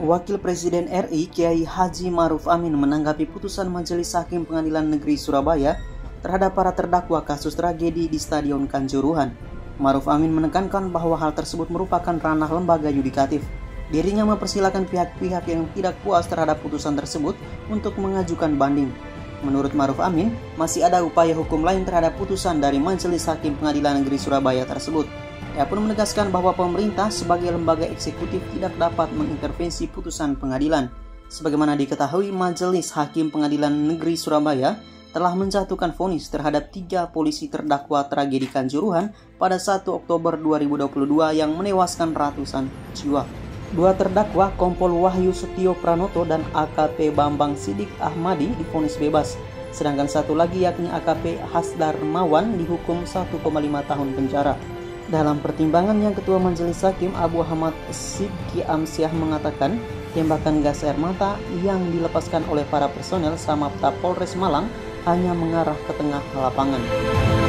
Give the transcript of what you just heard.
Wakil Presiden RI Kiai Haji Ma'ruf Amin menanggapi putusan Majelis Hakim Pengadilan Negeri Surabaya terhadap para terdakwa kasus tragedi di Stadion Kanjuruhan. Ma'ruf Amin menekankan bahwa hal tersebut merupakan ranah lembaga yudikatif. Dirinya mempersilahkan pihak-pihak yang tidak puas terhadap putusan tersebut untuk mengajukan banding. Menurut Ma'ruf Amin, masih ada upaya hukum lain terhadap putusan dari Majelis Hakim Pengadilan Negeri Surabaya tersebut. Ia pun menegaskan bahwa pemerintah sebagai lembaga eksekutif tidak dapat mengintervensi putusan pengadilan. Sebagaimana diketahui, Majelis Hakim Pengadilan Negeri Surabaya telah menjatuhkan vonis terhadap 3 polisi terdakwa tragedi Kanjuruhan pada 1 Oktober 2022 yang menewaskan ratusan jiwa. 2 terdakwa Kompol Wahyu Setio Pranoto dan AKP Bambang Sidik Ahmadi divonis bebas, sedangkan satu lagi yakni AKP Hasdar Mawan dihukum 1,5 tahun penjara. Dalam pertimbangannya, Ketua Majelis Hakim Abu Hamad Sidki Amsyah mengatakan tembakan gas air mata yang dilepaskan oleh para personel Samapta Polres Malang hanya mengarah ke tengah lapangan.